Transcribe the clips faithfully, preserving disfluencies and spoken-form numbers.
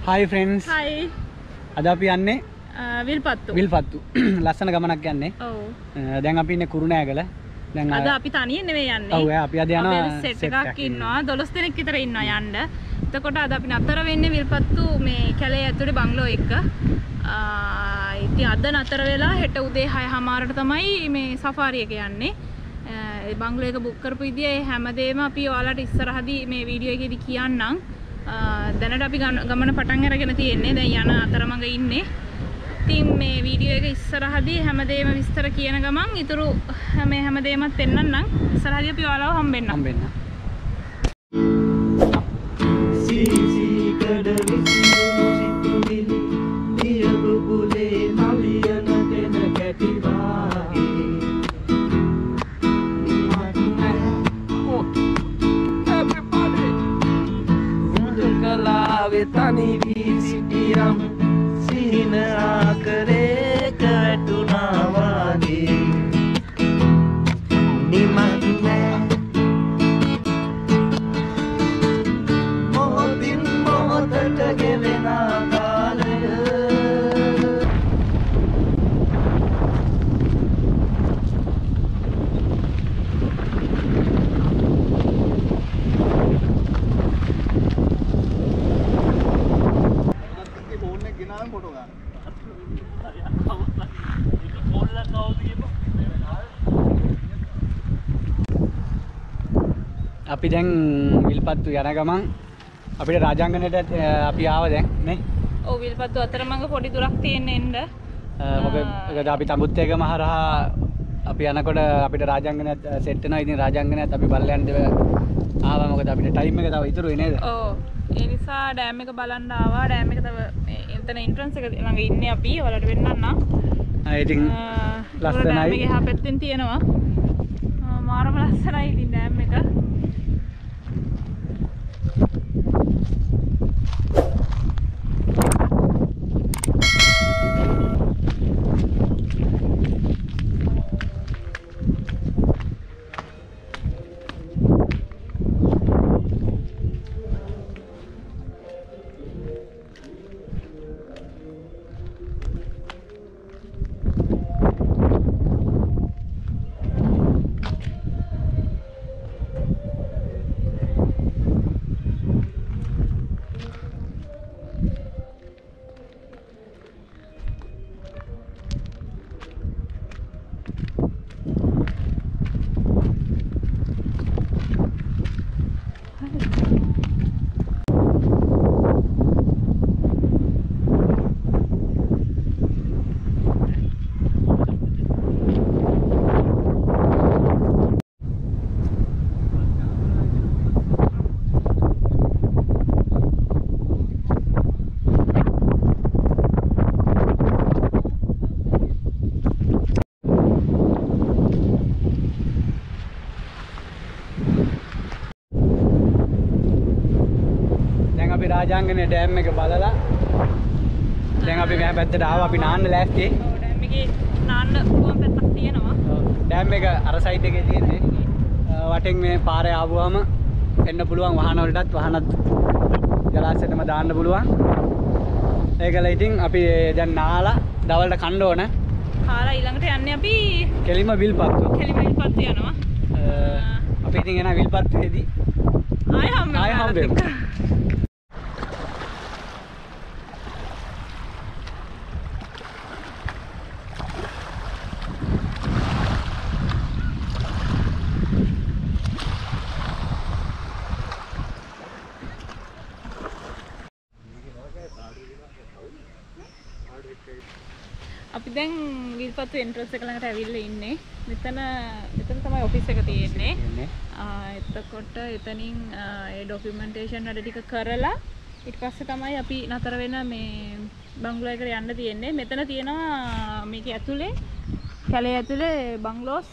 Hi friends. Hi. අද අපි යන්නේ විල්පත්තු. විල්පත්තු. ලස්සන ගමනක් යන්නේ. ඔව්. දැන් අපි ඉන්නේ කුරුණෑගල. දැන් අද අපි තනියෙන් නෙවෙයි යන්නේ. ඔව් අපි අද යනවා සෙට් එකක් ඉන්නවා. දොළොස් දෙනෙක් විතර ඉන්නවා යන්න. එතකොට අද අපි නතර වෙන්නේ විල්පත්තු මේ කැලේ ඇතුලේ බංගලෝ එක. ඉතින් අද නතර වෙලා හෙට උදේ හය හමාරට තමයි මේ සෆාරි එක යන්නේ. ඒ බංගලෝ එක බුක් කරපු විදිය හැමදේම අපි ඔයාලට ඉස්සරහදී මේ වීඩියෝ එකේදී කියන්නම්. දැනට අපි ගමන පටන් අරගෙන තියෙන්නේ. දැන් යන අතරමඟ ඉන්නේ. ඉතින් මේ වීඩියෝ එක ඉස්සරහදී හැමදේම විස්තර කියන ගමන් ඊටු මේ හැමදේමත් පෙන්නන්නම්. ඉස්සරහදී අපි ඔයාලව හම්බෙන්න. හම්බෙන්න. තනි වී සිටියම් සිහින ආකරේක වැටුණා වාගේ නිමක් නෑ මොහොතින් මොහොතට ගෙවෙන කාලය අපි දැන් විල්පත්තු යන ගමන් අපිට රාජාංගනයට අපි ආව දැන් නේ. ඔව් විල්පත්තු අතරමඟ පොඩි දුරක් තියෙන එන්න. මොකද අපි තඹුත්තේගම හරහා අපි යනකොට අපිට රාජාංගනයත් සෙට් වෙනවා. ඉතින් රාජාංගනයත් අපි බලයන් දෙව ආවා. මොකද අපිට ටයිම් එක තව ඉතුරුයි නේද? ඔව්. ඒ නිසා ඩෑම් එක බලන්න ආවා. ඩෑම් එක තව එතන එන්ට්‍රන්ස් එක ළඟ ඉන්නේ අපි. ඔයාලට වෙන්නන්න. ආ ඉතින් ලස්සනයි. ඩෑම් එක එහා පැත්තෙන් තියෙනවා. මාරම ලස්සනයි ඉතින් ඩෑම් එක. රාජාංගනේ ඩෑම් එක බලලා දැන් අපි මෙහා පැත්තට ආවා. අපි නාන්න ලෑස්ති. ඔව් ඩෑම් එකේ නාන්න පුළුවන් පැත්තක් තියෙනවා. ඔව් ඩෑම් එක අර සයිඩ් එකේ තියෙන්නේ. වටෙන් මේ පාරේ ආවම එන්න පුළුවන් වාහන වලටත් වාහනත් ජලාශයටම දාන්න පුළුවන්. ඒකල ඉතින් අපි දැන් නාලා දවල්ට කන්න ඕන. කාලා ඊළඟට යන්නේ අපි කෙලිම විල්පත්තු. කෙලිම විල්පත්තු යනවා. අපි ඉතින් එන විල්පත්තුවේදී ආය හම්බෙමු. ආය හම්බෙමු. අපි දැන් විල්පත්තු එන්ට්‍රන්ස් එක ළඟට ඇවිල්ලා ඉන්නේ. මෙතන මෙතන තමයි ඔෆිස් එක තියෙන්නේ. එතකොට එතනින් ඒ ડોකියුමන්ටේෂන් වැඩ ටික කරලා ඊට පස්සේ තමයි අපි නතර වෙන මේ බංගලෝ එකට යන්න තියෙන්නේ. මෙතන තියෙනවා මේක ඇතුලේ කැලේ ඇතුලේ බංගලෝස්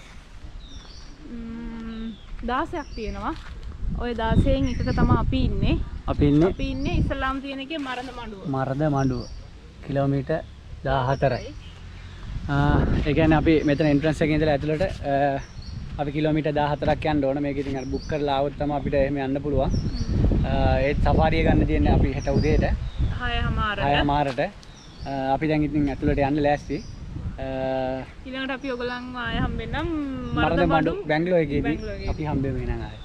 දාසයක් තියෙනවා. ওই දාසයෙන් එකක තමයි අපි ඉන්නේ. අපි ඉන්නේ අපි ඉන්නේ ඉස්ලාම් තියෙන එකේ මරද මඩුව. මරද මඩුව. කිලෝමීටර් දාහතරයි. ඒ කියන්නේ අපි මෙතන එන්ට්‍රන්ස් එකේ ඉඳලා ඇතුළට අපි කිලෝමීටර් දාහතරක් යන්න ඕන. මේක ඉතින් අර බුක් කරලා ආවොත් තමයි අපිට එහෙම යන්න පුළුවන්. ඒත් සෆාරිය ගන්න තියෙන්නේ අපි හෙට උදේට හය හමාරට. හය හමාරට අපි දැන් ඉතින් ඇතුළට යන්න ලෑස්ති. ඊළඟට අපි ඔයගලන්ව ආය හම්බෙන්නම් මරදමඩු බැංගලෝර එකේදී අපි හම්බෙමු එහෙනම් ආය.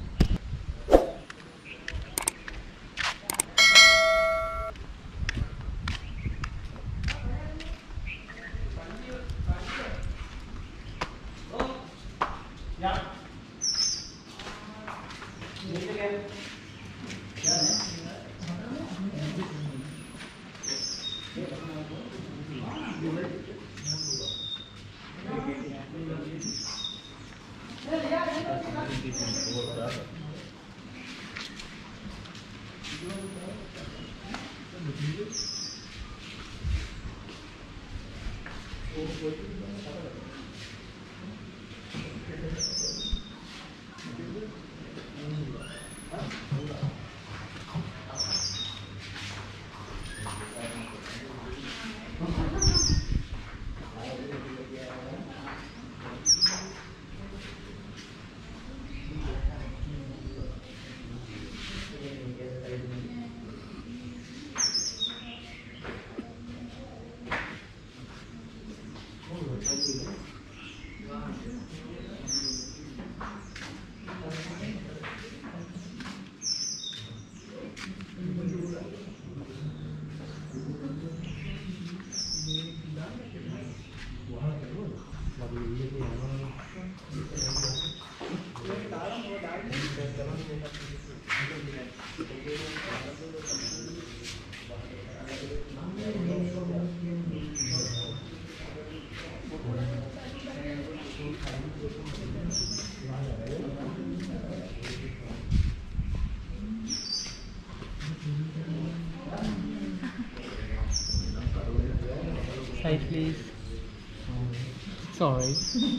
Side please. Sorry.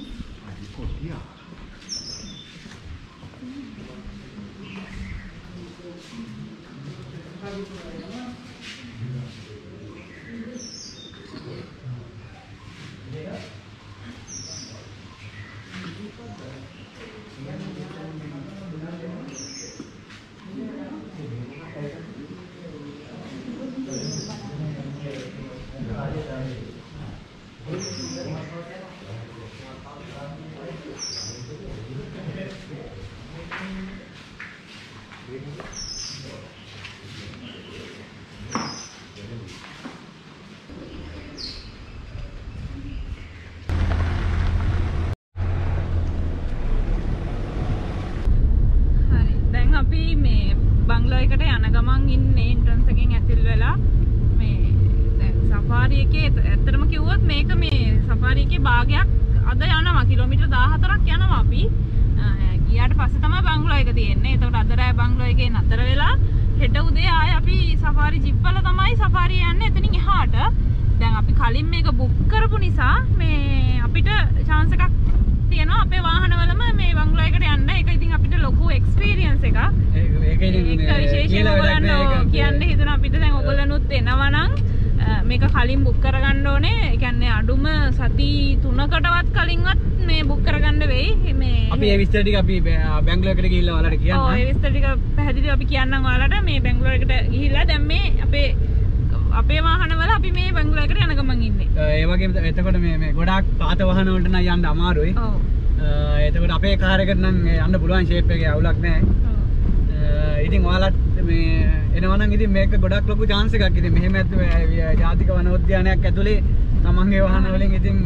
බංගලෝ එකට යන ගමන් ඉන්නේ එන්ට්‍රන්ස් එකෙන් ඇතුල් වෙලා මේ දැන් සෆාරි එකේ ඇත්තටම කිව්වොත් මේක මේ සෆාරි එකේ භාගයක් අද යනවා කිලෝමීටර් දාහතරක් යනවා අපි ගියාට පස්සේ තමයි බංගලෝ එක තියෙන්නේ. එතකොට අද රෑ බංගලෝ එකේ නතර වෙලා හෙට උදේ ආයේ අපි සෆාරි ජිප් වල තමයි සෆාරි යන්නේ එතනින් එහාට. දැන් අපි කලින් මේක බුක් කරපු නිසා මේ අපිට chance එකක් තියෙනවා අපේ වාහනවලම මේ බංගලෝ එකට යන්න. ඒක ඉතින් අපිට ලොකු එක්ස්පීරියන්ස් එකක්. ඒක විශේෂයෙන්ම ඔයගොල්ලෝ කියන්න හිතන අපිට දැන් ඔයගොල්ලනුත් එනවා නම් මේක කලින් බුක් කරගන්න ඕනේ. ඒ කියන්නේ අඩුම සති තුනකටවත් කලින්වත් මේ බුක් කරගන්න වෙයි. මේ අපි ඒ විස්තර ටික අපි බැංගලෝර එකට ගිහිල්ලා ඔයාලට කියන්න. ඔව් ඒ විස්තර ටික පැහැදිලිව අපි කියන්නම් ඔයාලට. මේ බැංගලෝර එකට ගිහිල්ලා දැන් මේ අපේ අපේ වාහනවල අපි මේ බැංගලෝර එකට යන ගමන් ඉන්නේ. ඒ වගේම එතකොට මේ මේ ගොඩාක් පාත වාහන වලට නම් යන්න අමාරුයි. ඔව්. එතකොට අපේ කාර් එකට නම් යන්න පුළුවන් ෂේප් එකේ අවුලක් නැහැ. ඉතින් ඔයාලත් මේ එනවා නම් ඉතින් මේක ගොඩක් ලොකු chance එකක්. ඉතින් මෙහෙම ජාතික වනෝද්‍යානයක් ඇතුලේ තමන්ගේ වාහන වලින් ඉතින්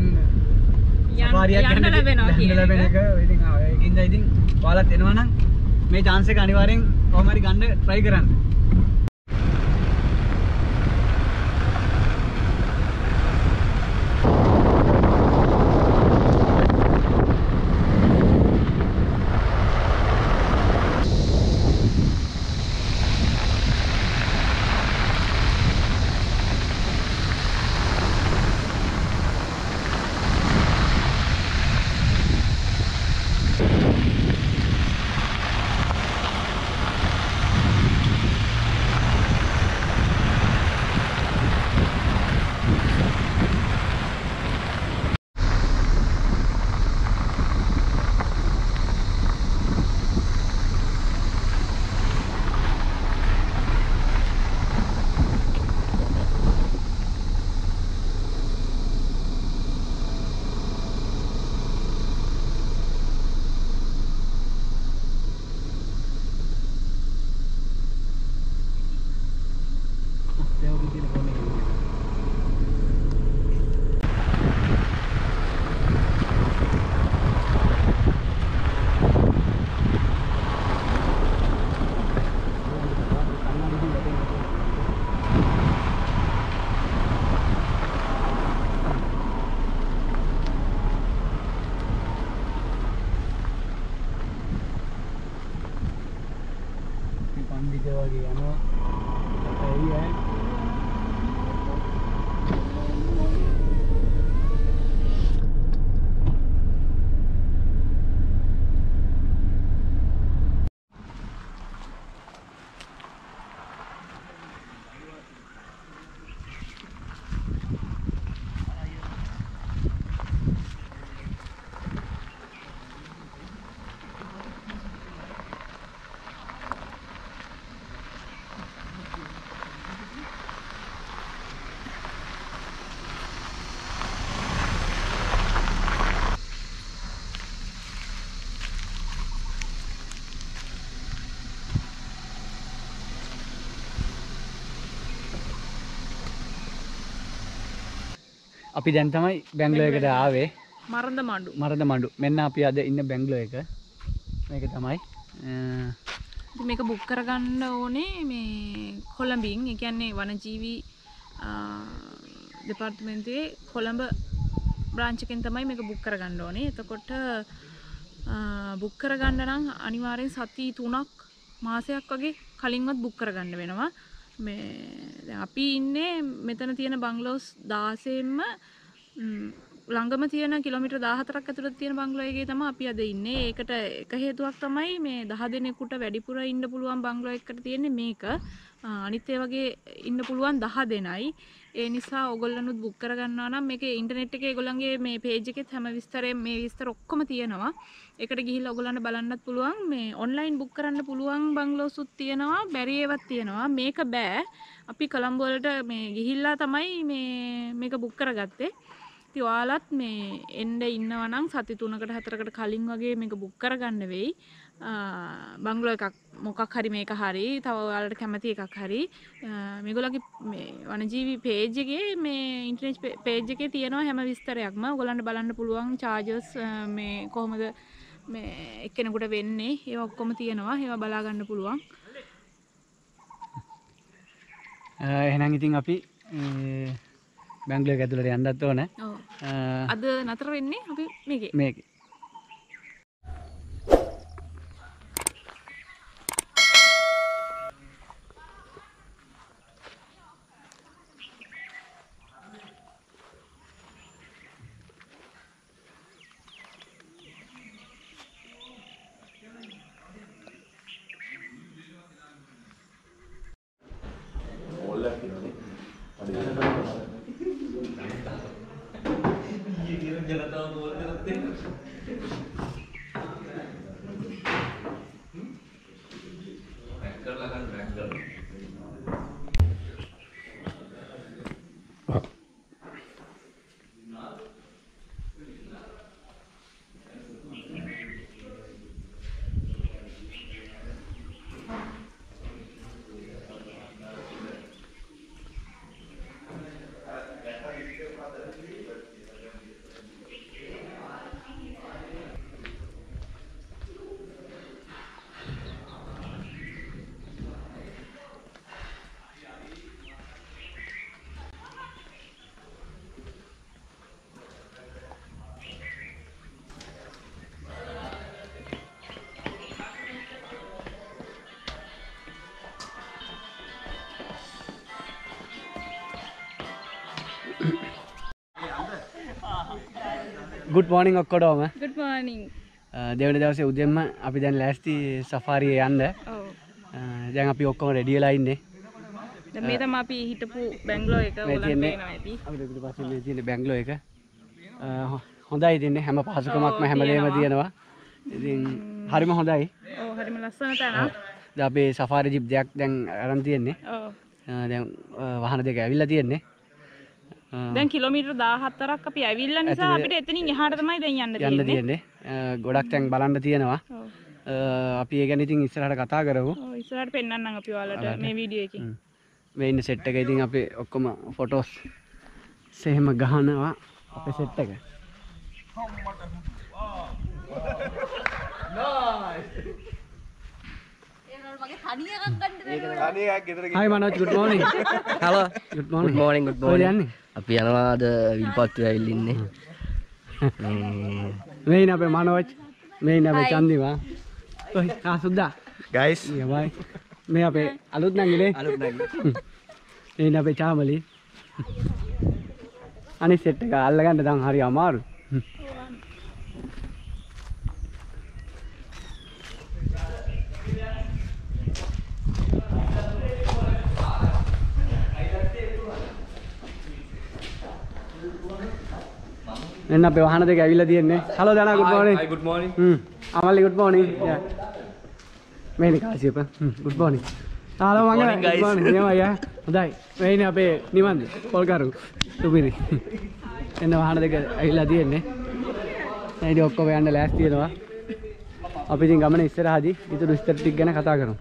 සෆාරියක් යන්න ලැබෙනවා කියන ලැබෙන එක. ඉතින් ඒකින්ද ඉතින් ඔයාලත් එනවා නම් මේ chance එක අනිවාර්යෙන් කොහොම හරි ගන්න try කරන්න. වගේ යනවා. එයි ඈ. අපි දැන් තමයි බැංගලෝ එකට ආවේ. මරඳ මඩු. මරඳ මඩු. මෙන්න අපි අද ඉන්න බැංගලෝ එක. මේක තමයි. ඉතින් මේක බුක් කරගන්න ඕනේ මේ කොළඹින්. ඒ කියන්නේ වනජීවි දෙපාර්තමේන්තුවේ කොළඹ බ්‍රාන්ච් එකෙන් තමයි මේක බුක් කරගන්න ඕනේ. එතකොට බුක් කරගන්න නම් අනිවාර්යෙන් සති තුනක් මාසයක් වගේ කලින්වත් බුක් කරගන්න වෙනවා. මේ දැන් අපි ඉන්නේ මෙතන තියෙන බංගලෝස් දාසෙන්ම ළඟම තියෙන කිලෝමීටර් දාහතරක් ඇතුළත තියෙන බංගලෝ එකේ තමයි අපි අද ඉන්නේ. ඒකට එක හේතුවක් තමයි මේ දහ දෙනෙකුට වැඩිපුර ඉන්න පුළුවන් බංගලෝ එකකට තියෙන්නේ මේක. අනිත් ඒ වගේ ඉන්න පුළුවන් දහ දෙනයි. ඒ නිසා ඔයගොල්ලනුත් බුක් කරගන්නවා නම් මේකේ ඉන්ටර්නෙට් එකේ ඒගොල්ලන්ගේ මේ පේජ් එකෙත් හැම විස්තරයෙන් මේ විස්තර ඔක්කොම තියෙනවා. ඒකට ගිහිල්ලා ඔයගොල්ලන්ට බලන්නත් පුළුවන්. මේ ඔන්ලයින් බුක් කරන්න පුළුවන් බංගලෝසුත් තියෙනවා, බැරි ඒවාත් තියෙනවා. මේක බෑ. අපි කොළඹ වලට මේ ගිහිල්ලා තමයි මේ මේක බුක් කරගත්තේ. ඉතින් ඔයාලත් මේ එන්න ඉන්නවා නම් සති තුනකට හතරකට කලින් වගේ මේක බුක් කරගන්න වෙයි. බංගලෝ එකක් මොකක් හරි මේක හරි තව ඔයාලට කැමති එකක් හරි මේගොල්ලන්ගේ මේ වනජීවි පේජ් එකේ මේ ඉන්ටර්නෙට් පේජ් එකේ තියෙනවා හැම විස්තරයක්ම. ඔයගොල්ලන්ට බලන්න පුළුවන් charges මේ කොහොමද මේ එක්කෙනෙකුට වෙන්නේ ඒවා ඔක්කොම තියෙනවා. ඒවා බලා ගන්න පුළුවන්. එහෙනම් ඉතින් අපි බැංගලෝ එක ඇතුළට යන්නත් ඕන. ඔව්. අද නතර වෙන්නේ අපි මේකේ. මේකේ. good morning ඔක්කොටම. good morning. දෙවන දවසේ උදේම අපි දැන් ලෑස්ති සෆාරියේ යන්න. ඔව්. දැන් අපි ඔක්කොම රෙඩි වෙලා ඉන්නේ. දැන් මේ තමයි අපි හිටපු බැංගලෝ එක ඔයගොල්ලන් පේනවා ඇති. අපිට පිටපස්සේ මේ තියෙන බැංගලෝ එක. හොඳයි ඉතින් හැම පහසුකමක්ම හැමදේම තියෙනවා. ඉතින් හරිම හොඳයි. ඔව් හරිම ලස්සන තැනක්. දැන් අපේ සෆාරි ජිප් දෙකක් දැන් අරන් තියෙන්නේ. ඔව්. දැන් වාහන දෙක ඇවිල්ලා තියෙන්නේ. දැන් කිලෝමීටර් දාහතරක් අපි ඇවිල්ලා නිසා අපිට එතනින් එහාට තමයි දැන් යන්න තියෙන්නේ. යන්න තියෙන්නේ. ගොඩක් තැන් බලන්න තියෙනවා. ඔව්. අපි ඒ ගැන ඉතින් ඉස්සරහට කතා කරමු. ඔව් ඉස්සරහට පෙන්නන්නම් අපි ඔයාලට මේ වීඩියෝ එකකින්. මේ ඉන්න සෙට් එක ඉතින් අපි ඔක්කොම ෆොටෝස් සෙහෙම ගහනවා අපේ සෙට් එක. Hi Manoj, good morning. Hello. Good morning. Good morning. Good morning. අපි යනවා අද විල්පත්තු ඇවිල්ලා ඉන්නේ. මේ ඉන්න අපේ Manoj, මේ ඉන්න අපේ චන්දිමා. ඔයි ආ සුද්දා. Guys. Yeah, bye. මේ අපේ අලුත් නංගිනේ. අලුත් නැගි. එන්න අපේ චාමලි. අනිත් සෙට් එක අල්ලගන්න දැන් හරි අමාරුයි. එන්න අපේ වාහන දෙක ඇවිල්ලා තියෙන්නේ. හලෝ දනා good morning. Hi, good morning. හ්ම්. Amali good morning. Yeah. මේ නිකාසියප. හ්ම් good morning. Hello Mangala morning, guys. good morning. එනවා යා. හොඳයි. මේ ඉන්නේ අපේ නිවන්ද පොල්කරු. තුපිරි. එන්න වාහන දෙක ඇවිල්ලා තියෙන්නේ. දැන් ඉතින් ඔක්කොම යන්න ලෑස්ති වෙනවා. අපි ඉතින් ගමන ඉස්සරහදී ඊටු විස්තර ටික ගැන කතා කරමු.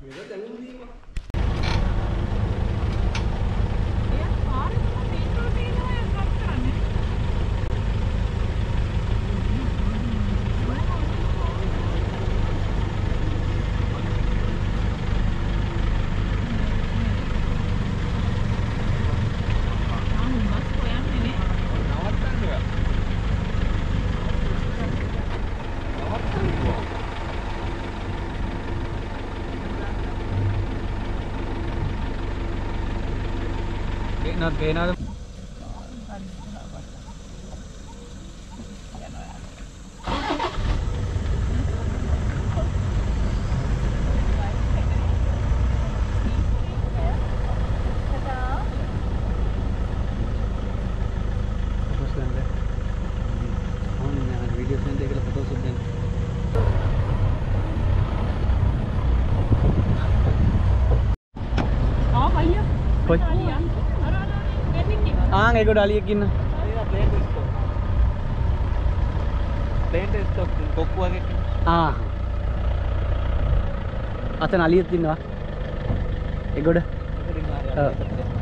Not paying ආන් ඒක ඩාලියක් ඉන්න. ප්ලේන් ස්ටොක් කොක්කු වගේ. ආ. අතන අලියෙත් ඉන්නවා. ඒ ගොඩ. ඔව්.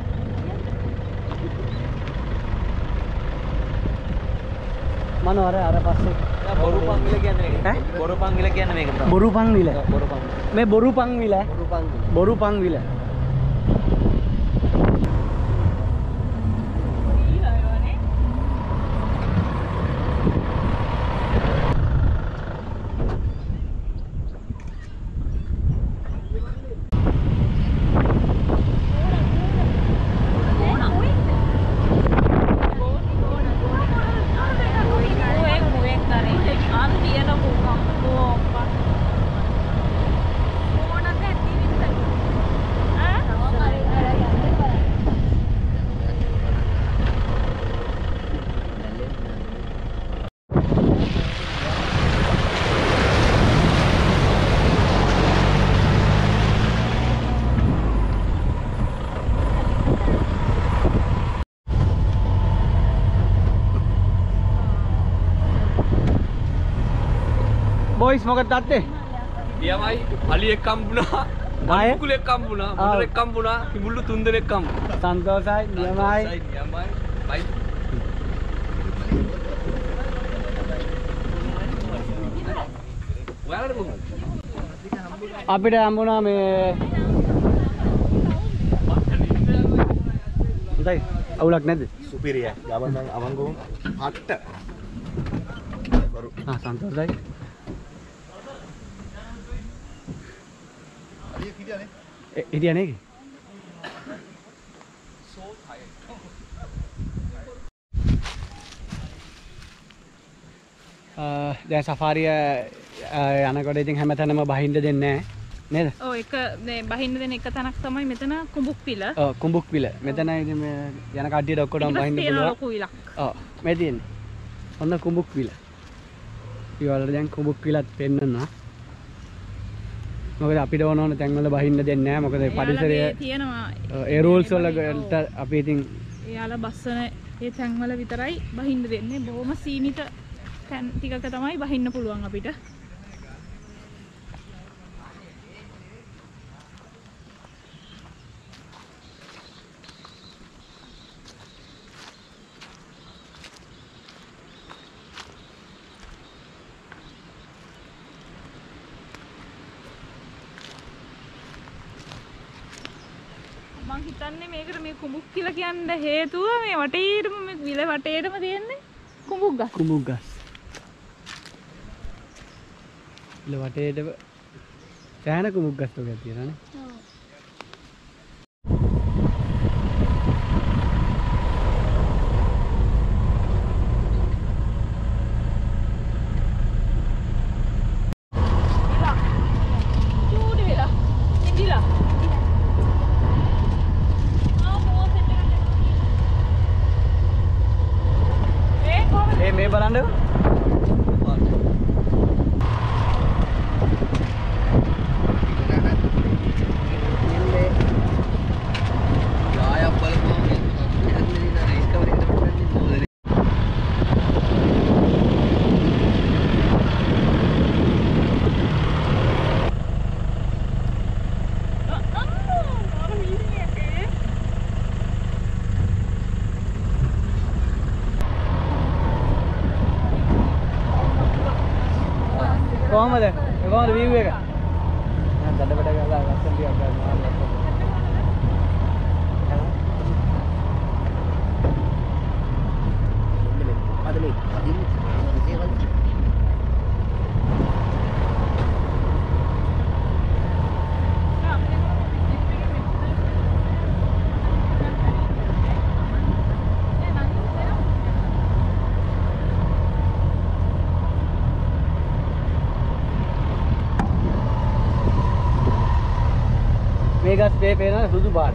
මනෝ අර අර පස්සේ බොරු පංගිල කියන්නේ මේක. ඈ? බොරු පංගිල කියන්නේ මේක තමයි. බොරු පංවිල. බොරු පංගිල. මේ බොරු පංවිල. බොරු පංගිල. බොරු පංවිල. Boys මොකද තාත්තේ? පියමයි අලියෙක් හම්බුණා. ආයේ? කුකුලෙක් හම්බුණා. ආ. මොඩලෙක් හම්බුණා. කිඹුල්ලු තුන් දෙනෙක් හම්බුණා. සන්තෝසයි නියමයි. නියමයි. බයි. ඔයාලට කොහොමද? අපිට හම්බුණා මේ හොඳයි අවුලක් නැද්ද? සුපිරිය. ගමන් අවංගෝ හට්ට. ආ සන්තෝසයි. Eh, ini aneh. දැන් සෆාරිය යනකොට ඉතින් හැමතැනම බහින්න දෙන්නේ නැහැ නේද? ඔව් එක මේ බහින්න දෙන එක තැනක් තමයි මෙතන කුඹුක් පිළ. ඔව් කුඹුක් පිළ. මෙතන ඉතින් මේ යන කඩියට ඔක්කොම බහින්න පුළුවන්. ලොකු විලක්. ඔව් මේ තියෙන්නේ. ඔන්න කුඹුක් පිළ. ඊවලට දැන් කුඹුක් පිළත් පෙන්නනවා. මොකද අපිට ඕන ඕන තැන්වල බහින්න දෙන්නේ නැහැ. මොකද පරිසරය තියෙනවා. ඒ රූල්ස් වලට අපි ඉතින් එයාලා බස්සන ඒ තැන්වල විතරයි බහින්න දෙන්නේ. බොහොම සීමිත තැන් ටිකක තමයි බහින්න පුළුවන් අපිට. මං හිතන්නේ මේකට මේ කුඹුක් කියලා කියන්න හේතුව මේ වටේටම මේ විල වටේටම තියෙන්නේ කුඹුක් ගස්. කුඹුක් ගස්. විල වටේටම සෑහෙන කුඹුක් ගස් වගේ තියෙනවානේ. ඔව්. කොහමද? ඒ කොහමද view එක? මම දඩබඩ ගාලා ලස්සන ටිකක් ගන්නවා. අද මේ අදින් දේවල් මේකත් මේ පේන සුදු පාට.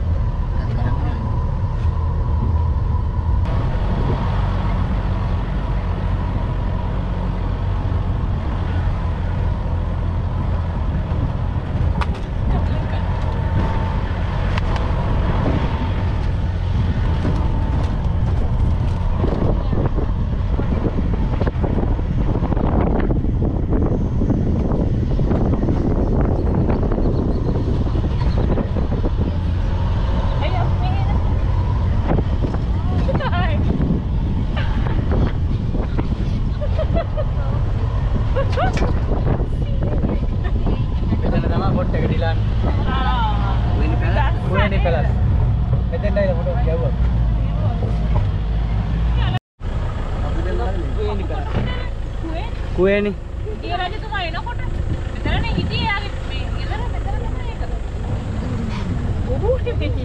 කුවේනි ඒ රජතුමා එනකොට මෙතනනේ හිටියේ යාගේ මේ ගෙදර මෙතන තමයි ඒක. ඔහුට දෙකි.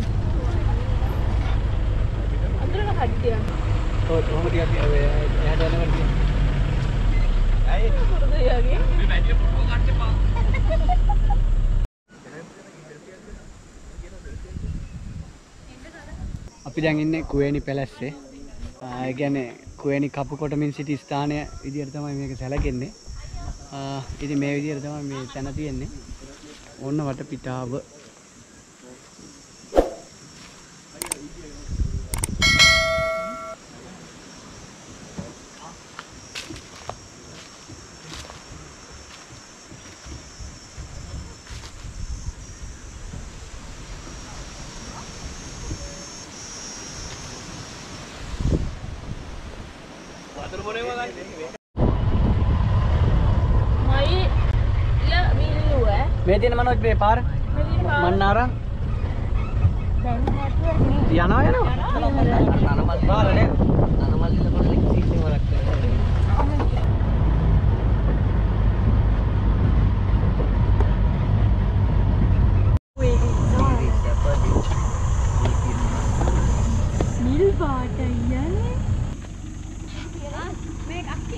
අඳුරන කඩිය. ඔව් කොහොමද ටිකක් එහාට යනකොට කිය. ඇයි මොකද යාගේ? මේ බැටරි ෆොටෝ ගන්න එපා. අපි දැන් ඉන්නේ කුවේනි පැලැස්සේ. ඒ කියන්නේ කුවේනි කපු කොටමින් සිටි ස්ථානය විදියට තමයි මේක සැලකෙන්නේ. ඉතින් මේ විදියට තමයි මේ තැන තියෙන්නේ. ඕන්න වටපිටාව. මේ තියෙන මනෝජ් මේ පාර මන්නාරම් යනවා යනවා අනමල් පාර නේද අනමල් ඉන්න පස්සේ කිසිම වරක් නිල් පාටයි යන්නේ මේක අක්කි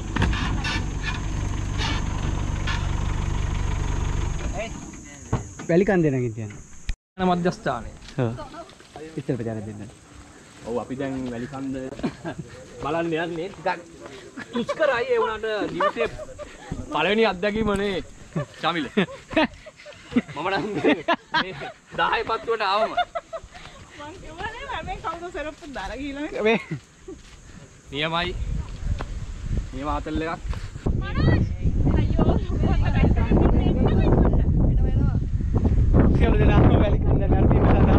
වැලි කන්දේ නැගින් තියන්නේ. යන මධ්‍යස්ථානයේ. ඔව්. ඉතින් ප්‍රචාර දෙන්න. ඔව් අපි දැන් වැලි කන්ද බලන්න යන්නේ ටිකක් දුෂ්කරයි ඒ වුණාට ජීවිතේ පළවෙනි අත්දැකීමනේ චමිල. මම නම් මේ දහය පත්තුවට ආවම මං කියවනේ මම කවුද සරප්පු දාලා ගිහලා මේ නියමයි. නියම ආතල් එකක්. අයියෝ සියලු දෙනාම වැලි කන්ද නැරඹීම සඳහා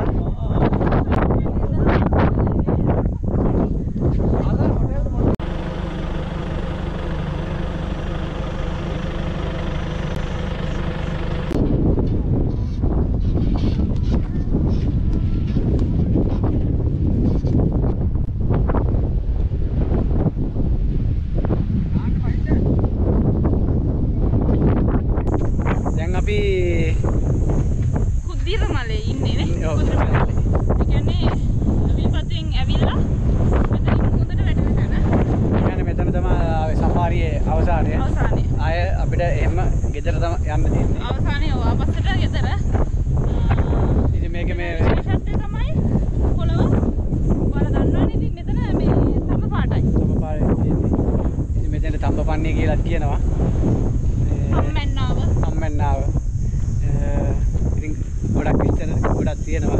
දැන් අපි කුද්දිරමලේ ඉන්නේ නේ. කුද්දිරමලේ. ඒ කියන්නේ විපතෙන් ඇවිල්ලා මෙතනින් මුහුදට වැටෙන තැන. ඒ කියන්නේ මෙතන තමයි සෆාරියේ අවසානය. අවසානයේ. ආය අපිට එහෙම ගෙදර තමයි යන්න තියෙන්නේ. අවසානයේ වාපස්සට ගෙදර. ඉතින් මේක මේ විශේෂත්වය තමයි පොළව. ඔයාලා දන්නවනේ ඉතින් මෙතන මේ තම පාටයි. තම පාරේ තියෙන්නේ. ඉතින් මෙතන තම්බපන්නේ කියලා කියනවා. සම්මන්නාව. සම්මන්නාව. ඉතින් ගොඩක් විස්තර ගොඩක් තියෙනවා.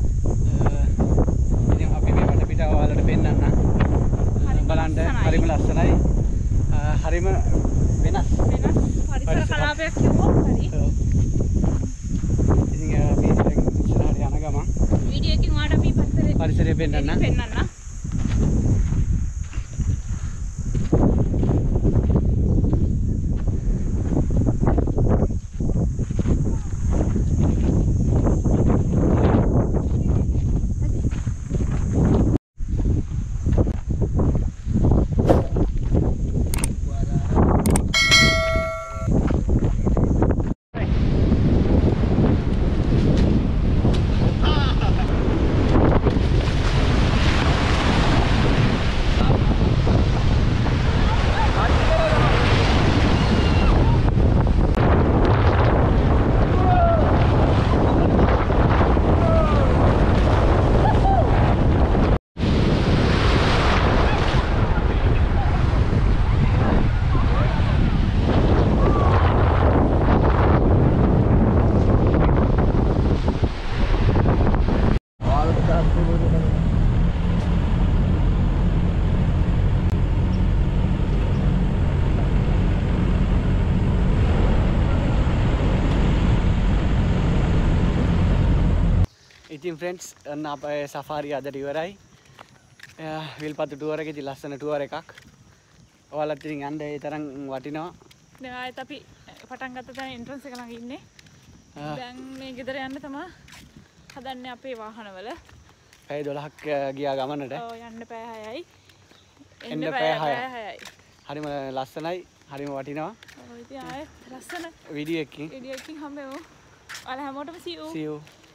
ඉතින් අපි මේ වටපිටාව ඔයාලට පෙන්නන්න. බලන්න හරිම ලස්සනයි. හරිම වෙනස්. වෙනස් පරිසර කලාපයක් කිව්වොත් හරි. ඉතින් අපි දැන් ඉස්සරහට යන ගමන් වීඩියෝ එකකින් ඔයාලට අපි පරිසරය පරිසරය පෙන්නන්න. පෙන්නන්න. ඉතින් ෆ්‍රෙන්ඩ්ස් අන්න අපේ සෆාරි අදට ඉවරයි. විල්පත්තු ටුවර් එකේ ඉතින් ලස්සන ටුවර් එකක්. ඔයාලත් ඉතින් යන්න ඒ තරම් වටිනවා. දැන් ආයෙත් අපි පටන් ගත්ත තැන එන්ට්‍රන්ස් එක ළඟ ඉන්නේ. දැන් මේ ගෙදර යන්න තමයි හදන්නේ අපේ වාහනවල. පැය දොළහක් ගියා ගමනට. ඔව් යන්න පැය හයයි. එන්න පැය හයයි. හරිම ලස්සනයි. හරිම වටිනවා. ඔව් ඉතින් ආයෙත් ලස්සන වීඩියෝ එකකින් වීඩියෝ එකකින් හම්බෙමු. ඔයාලා හැමෝටම see you. see you